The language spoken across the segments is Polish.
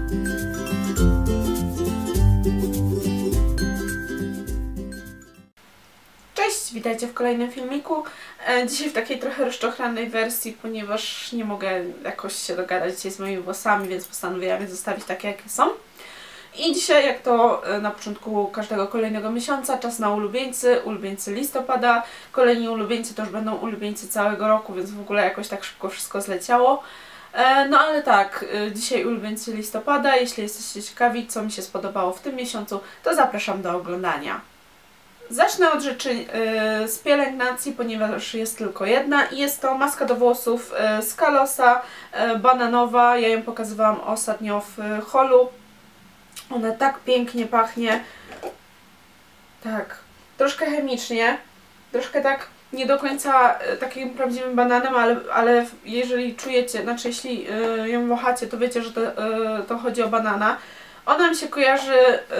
Cześć, witajcie w kolejnym filmiku. Dzisiaj w takiej trochę rozczochranej wersji, ponieważ nie mogę jakoś się dogadać dzisiaj z moimi włosami, więc postanowiłam je zostawić takie, jakie są. I dzisiaj, jak to na początku każdego kolejnego miesiąca, czas na ulubieńcy listopada. Kolejni ulubieńcy to już będą ulubieńcy całego roku, więc w ogóle jakoś tak szybko wszystko zleciało. No ale tak, dzisiaj ulubieńcy listopada. Jeśli jesteście ciekawi, co mi się spodobało w tym miesiącu, to zapraszam do oglądania. Zacznę od rzeczy z pielęgnacji, ponieważ jest tylko jedna i jest to maska do włosów z Kalosa, bananowa. Ja ją pokazywałam ostatnio w holu. Ona tak pięknie pachnie. Tak, troszkę chemicznie, troszkę tak nie do końca takim prawdziwym bananem, ale jeżeli czujecie, znaczy jeśli ją wąchacie, to wiecie, że to chodzi o banana. Ona mi się kojarzy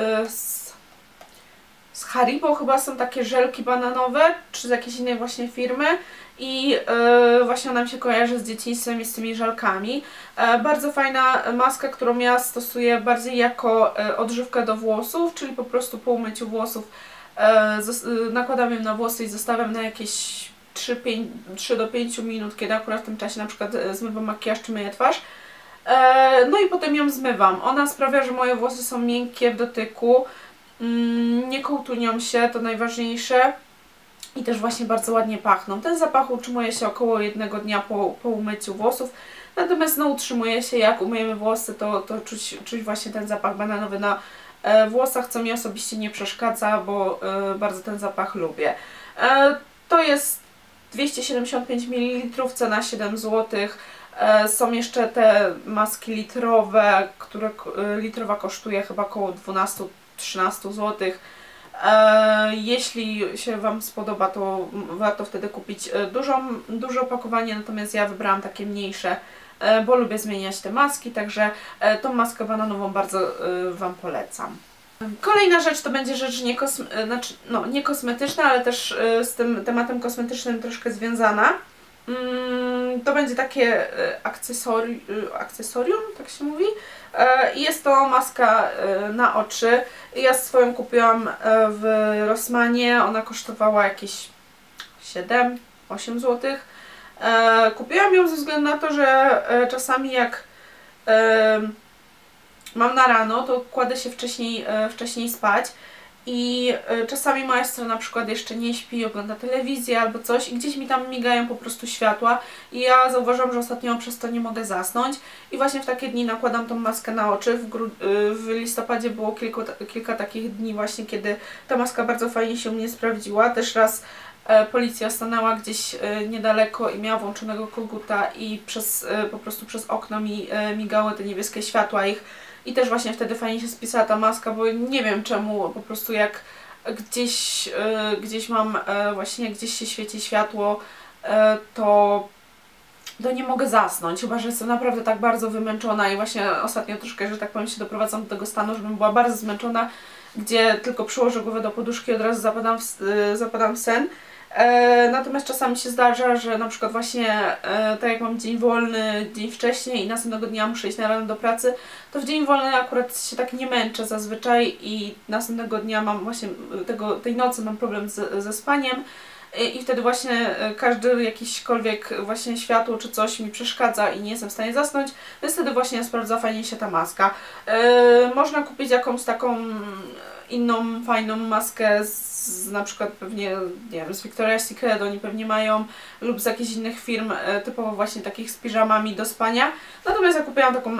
z Haribo, chyba są takie żelki bananowe, czy z jakiejś innej właśnie firmy i właśnie ona mi się kojarzy z dzieciństwem i z tymi żelkami. Bardzo fajna maska, którą ja stosuję bardziej jako odżywkę do włosów, czyli po prostu po umyciu włosów nakładam ją na włosy i zostawiam na jakieś 3 do 5 minut, kiedy akurat w tym czasie na przykład zmywam makijaż czy myję twarz. No i potem ją zmywam. Ona sprawia, że moje włosy są miękkie w dotyku, nie kołtunią się, to najważniejsze, i też właśnie bardzo ładnie pachną. Ten zapach utrzymuje się około 1 dnia po umyciu włosów, natomiast no, utrzymuje się, jak umyjemy włosy, to czuć właśnie ten zapach bananowy na włosach, co mi osobiście nie przeszkadza, bo bardzo ten zapach lubię. To jest 275 ml, cena 7 zł. Są jeszcze te maski litrowe, które litrowa kosztuje chyba około 12-13 zł. Jeśli się Wam spodoba, to warto wtedy kupić duże opakowanie, natomiast ja wybrałam takie mniejsze, bo lubię zmieniać te maski, także tą maskę bananową bardzo Wam polecam. Kolejna rzecz to będzie rzecz nie kosmetyczna, ale też z tym tematem kosmetycznym troszkę związana. To będzie takie akcesorium, tak się mówi. Jest to maska na oczy. Ja swoją kupiłam w Rossmanie. Ona kosztowała jakieś 7-8 zł. Kupiłam ją ze względu na to, że czasami jak mam na rano, to kładę się wcześniej spać i czasami moja siostra na przykład jeszcze nie śpi, ogląda telewizję albo coś i gdzieś mi tam migają po prostu światła i ja zauważyłam, że ostatnio przez to nie mogę zasnąć i właśnie w takie dni nakładam tą maskę na oczy. W listopadzie było kilka takich dni właśnie, kiedy ta maska bardzo fajnie się u mnie sprawdziła. Też raz policja stanęła gdzieś niedaleko i miała włączonego koguta i po prostu przez okno mi migały te niebieskie światła ich. I też właśnie wtedy fajnie się spisała ta maska, bo nie wiem czemu, po prostu jak gdzieś mam właśnie, gdzieś się świeci światło, to nie mogę zasnąć, chyba że jestem naprawdę tak bardzo wymęczona i właśnie ostatnio troszkę, że tak powiem, się doprowadzam do tego stanu, żebym była bardzo zmęczona, gdzie tylko przyłożę głowę do poduszki i od razu zapadam w sen. Natomiast czasami się zdarza, że na przykład właśnie tak jak mam dzień wolny dzień wcześniej i następnego dnia muszę iść na rano do pracy, to w dzień wolny akurat się tak nie męczę zazwyczaj i następnego dnia mam właśnie tej nocy mam problem ze spaniem i wtedy właśnie każdy jakiekolwiek właśnie światło czy coś mi przeszkadza i nie jestem w stanie zasnąć, więc wtedy właśnie sprawdza fajnie się ta maska. Można kupić jakąś taką inną fajną maskę na przykład pewnie, nie wiem, z Victoria's Secret oni pewnie mają, lub z jakichś innych firm, typowo właśnie takich z piżamami do spania. Natomiast ja kupiłam taką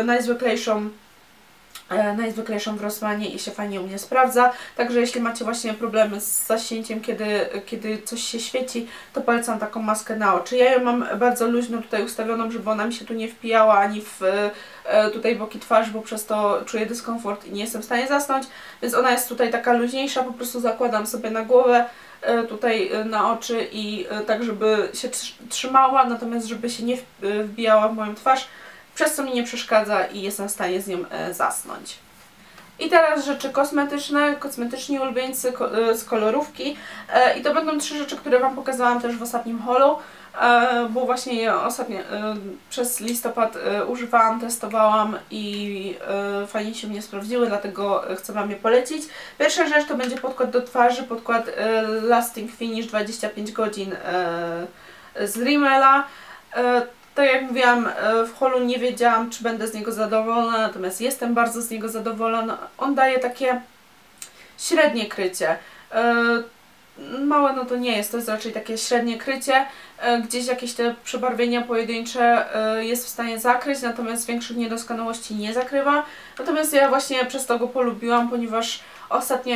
najzwyklejszą w Rossmanie i się fajnie u mnie sprawdza. Także jeśli macie właśnie problemy z zasięciem, kiedy coś się świeci, to polecam taką maskę na oczy. Ja ją mam bardzo luźno tutaj ustawioną, żeby ona mi się tu nie wpijała ani w tutaj boki twarzy, bo przez to czuję dyskomfort i nie jestem w stanie zasnąć. Więc ona jest tutaj taka luźniejsza, po prostu zakładam sobie na głowę, tutaj na oczy i tak, żeby się trzymała, natomiast żeby się nie wbijała w moją twarz, przez co mi nie przeszkadza i jestem w stanie z nią zasnąć. I teraz rzeczy kosmetyczne, kosmetyczni ulubieńcy z kolorówki. I to będą 3 rzeczy, które Wam pokazałam też w ostatnim holu. bo właśnie je ostatnio przez listopad używałam, testowałam i fajnie się mnie sprawdziły, dlatego chcę Wam je polecić. Pierwsza rzecz to będzie podkład do twarzy, podkład Lasting Finish 25 godzin z Rimmela. Tak jak mówiłam, w haulu nie wiedziałam, czy będę z niego zadowolona, natomiast jestem bardzo z niego zadowolona. On daje takie średnie krycie. Małe no to nie jest, to jest raczej takie średnie krycie. Gdzieś jakieś te przebarwienia pojedyncze jest w stanie zakryć, natomiast większych niedoskonałości nie zakrywa. Natomiast ja właśnie przez to go polubiłam, ponieważ ostatnio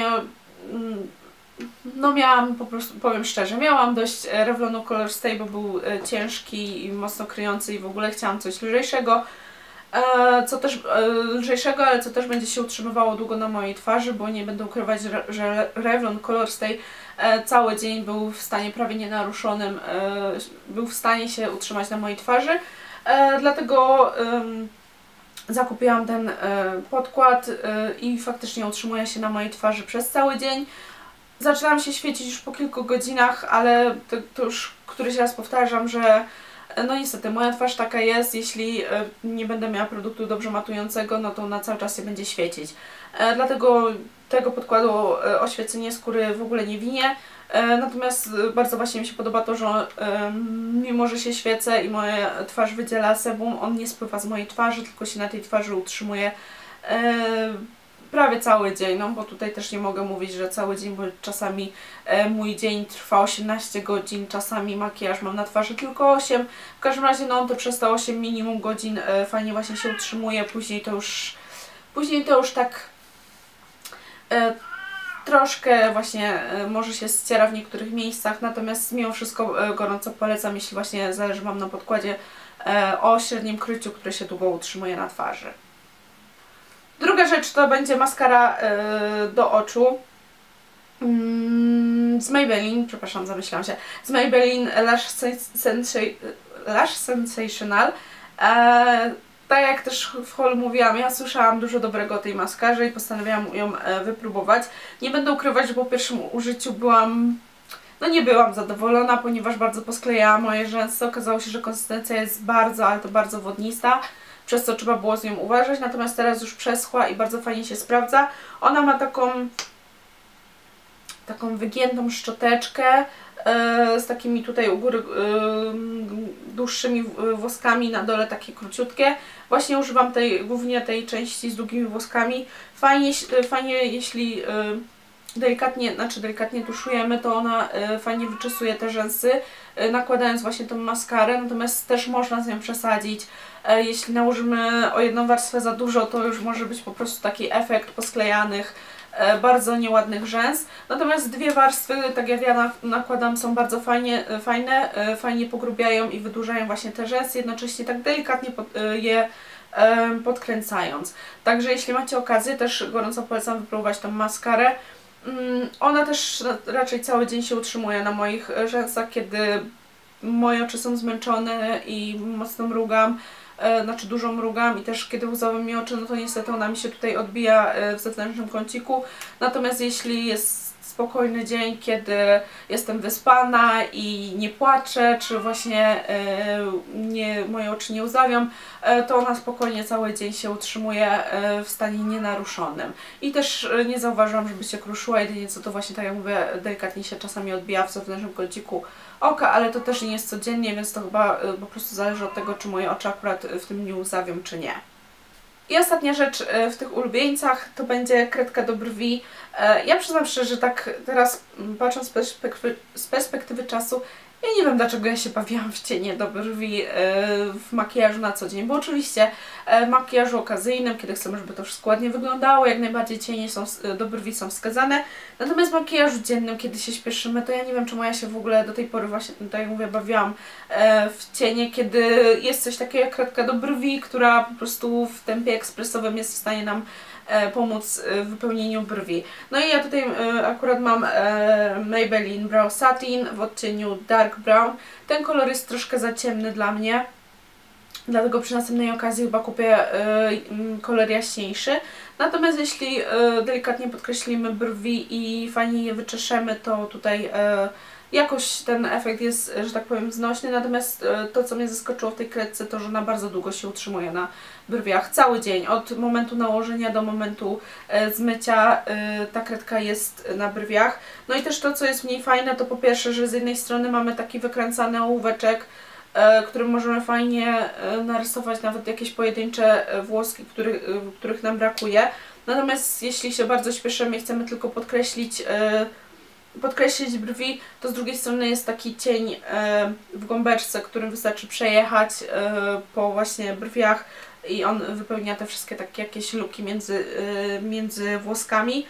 no miałam po prostu, powiem szczerze, miałam dość Revlonu Color Stay, bo był ciężki i mocno kryjący i w ogóle chciałam coś lżejszego. Lżejszego, ale co też będzie się utrzymywało długo na mojej twarzy, bo nie będę ukrywać, że Revlon Color Stay cały dzień był w stanie prawie nienaruszonym, był w stanie się utrzymać na mojej twarzy, dlatego zakupiłam ten podkład i faktycznie utrzymuje się na mojej twarzy przez cały dzień. Zaczynam się świecić już po kilku godzinach, ale to już któryś raz powtarzam, że no niestety moja twarz taka jest, jeśli nie będę miała produktu dobrze matującego, no to na cały czas się będzie świecić. Dlatego tego podkładu oświecenie skóry w ogóle nie winię. Natomiast bardzo właśnie mi się podoba to, że mimo, że się świecę i moja twarz wydziela sebum, on nie spływa z mojej twarzy, tylko się na tej twarzy utrzymuje prawie cały dzień, no bo tutaj też nie mogę mówić, że cały dzień, bo czasami mój dzień trwa 18 godzin, czasami makijaż mam na twarzy tylko 8. W każdym razie no on to przez te 8 minimum godzin fajnie właśnie się utrzymuje, później to już tak troszkę właśnie może się ściera w niektórych miejscach, natomiast mimo wszystko gorąco polecam, jeśli właśnie zależy Wam na podkładzie o średnim kryciu, które się długo utrzymuje na twarzy. Druga rzecz to będzie maskara do oczu z Maybelline, przepraszam, zamyślałam się, z Maybelline Lash Sensational. Tak jak też w haulu mówiłam, ja słyszałam dużo dobrego o tej maskarze i postanowiłam ją wypróbować. Nie będę ukrywać, że po pierwszym użyciu nie byłam zadowolona, ponieważ bardzo posklejała moje rzęsy. Okazało się, że konsystencja jest bardzo, ale to bardzo wodnista, przez co trzeba było z nią uważać, natomiast teraz już przeschła i bardzo fajnie się sprawdza. Ona ma taką wygiętą szczoteczkę z takimi tutaj u góry dłuższymi włoskami, na dole takie króciutkie. Właśnie używam głównie tej części z długimi włoskami. Fajnie jeśli delikatnie tuszujemy, to ona fajnie wyczesuje te rzęsy, nakładając właśnie tą maskarę, natomiast też można z nią przesadzić. Jeśli nałożymy o jedną warstwę za dużo, to już może być po prostu taki efekt posklejanych, bardzo nieładnych rzęs. Natomiast dwie warstwy, tak jak ja nakładam, są bardzo fajnie pogrubiają i wydłużają właśnie te rzęsy, jednocześnie tak delikatnie je podkręcając. Także jeśli macie okazję, też gorąco polecam wypróbować tą maskarę. Ona też raczej cały dzień się utrzymuje na moich rzęsach, kiedy moje oczy są zmęczone i mocno mrugam, dużo mrugam i też kiedy łzawią mi oczy, no to niestety ona mi się tutaj odbija w zewnętrznym kąciku. Natomiast jeśli jest spokojny dzień, kiedy jestem wyspana i nie płaczę, czy właśnie moje oczy nie łzawią, to ona spokojnie cały dzień się utrzymuje w stanie nienaruszonym. I też nie zauważyłam, żeby się kruszyła, jedynie co to właśnie, tak jak mówię, delikatnie się czasami odbija w zewnętrznym kąciku oka, ale to też nie jest codziennie, więc to chyba po prostu zależy od tego, czy moje oczy akurat w tym dniu łzawią, czy nie. I ostatnia rzecz w tych ulubieńcach to będzie kredka do brwi. Ja przyznam szczerze, że tak teraz patrząc z perspektywy czasu, ja nie wiem, dlaczego ja się bawiłam w cienie do brwi w makijażu na co dzień, bo oczywiście w makijażu okazyjnym, kiedy chcemy, żeby to wszystko ładnie wyglądało, jak najbardziej cienie do brwi są wskazane. Natomiast w makijażu dziennym, kiedy się śpieszymy, to ja nie wiem, czemu ja się w ogóle do tej pory właśnie, tak jak mówię, bawiłam w cienie, kiedy jest coś takiego jak kredka do brwi, która po prostu w tempie ekspresowym jest w stanie nam pomóc w wypełnieniu brwi. No i ja tutaj akurat mam Maybelline Brow Satin w odcieniu Dark Brown. Ten kolor jest troszkę za ciemny dla mnie, dlatego przy następnej okazji chyba kupię kolor jaśniejszy. Natomiast jeśli delikatnie podkreślimy brwi i fajnie je wyczeszemy, to tutaj jakoś ten efekt jest, że tak powiem, znośny, natomiast to, co mnie zaskoczyło w tej kredce, to, że ona bardzo długo się utrzymuje na brwiach, cały dzień, od momentu nałożenia do momentu zmycia ta kredka jest na brwiach. No i też to, co jest w niej fajne, to po pierwsze, że z jednej strony mamy taki wykręcany ołóweczek, którym możemy fajnie narysować nawet jakieś pojedyncze włoski, których nam brakuje. Natomiast jeśli się bardzo śpieszymy i chcemy tylko podkreślić brwi, to z drugiej strony jest taki cień w gąbeczce, którym wystarczy przejechać po właśnie brwiach i on wypełnia te wszystkie takie jakieś luki między włoskami.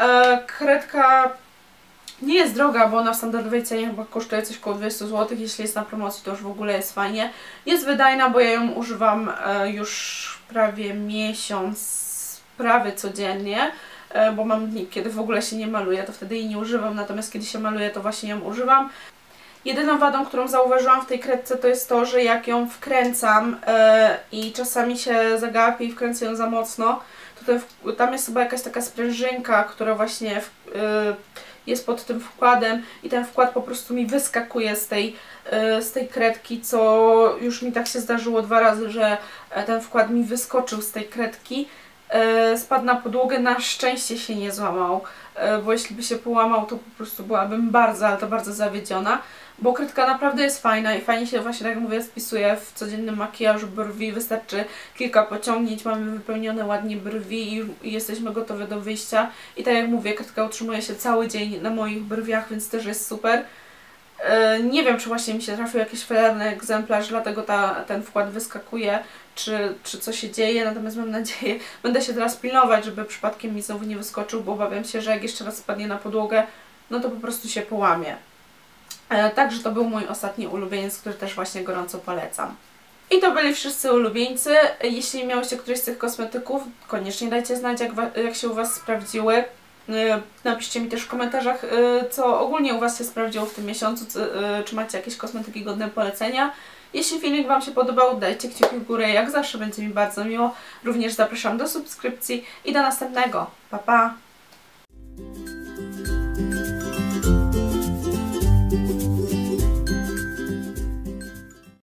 Kredka nie jest droga, bo ona w standardowej cenie chyba kosztuje coś około 200 zł. Jeśli jest na promocji, to już w ogóle jest fajnie. Jest wydajna, bo ja ją używam już prawie miesiąc, prawie codziennie, bo mam dni, kiedy w ogóle się nie maluję, to wtedy jej nie używam, natomiast kiedy się maluję, to właśnie ją używam. Jedyną wadą, którą zauważyłam w tej kredce, to jest to, że jak ją wkręcam i czasami się zagapię i wkręcę ją za mocno, to tam jest chyba jakaś taka sprężynka, która właśnie jest pod tym wkładem i ten wkład po prostu mi wyskakuje z tej kredki, co już mi tak się zdarzyło 2 razy, że ten wkład mi wyskoczył z tej kredki. Spadł na podłogę, na szczęście się nie złamał, bo jeśli by się połamał, to po prostu byłabym bardzo, ale to bardzo zawiedziona, bo kredka naprawdę jest fajna i fajnie się właśnie, tak jak mówię, spisuje w codziennym makijażu brwi, wystarczy kilka pociągnięć, mamy wypełnione ładnie brwi i jesteśmy gotowe do wyjścia i tak jak mówię, kredka utrzymuje się cały dzień na moich brwiach, więc też jest super. Nie wiem, czy właśnie mi się trafił jakiś felerny egzemplarz, dlatego ten wkład wyskakuje, czy co się dzieje, natomiast mam nadzieję, będę się teraz pilnować, żeby przypadkiem mi znowu nie wyskoczył, bo obawiam się, że jak jeszcze raz spadnie na podłogę, no to po prostu się połamie. Także to był mój ostatni ulubieniec, który też właśnie gorąco polecam. I to byli wszyscy ulubieńcy. Jeśli miałyście któryś z tych kosmetyków, koniecznie dajcie znać, jak się u Was sprawdziły. Napiszcie mi też w komentarzach, co ogólnie u Was się sprawdziło w tym miesiącu, czy macie jakieś kosmetyki godne polecenia. Jeśli filmik Wam się podobał, dajcie kciuki w górę, jak zawsze będzie mi bardzo miło. Również zapraszam do subskrypcji i do następnego. Pa, pa!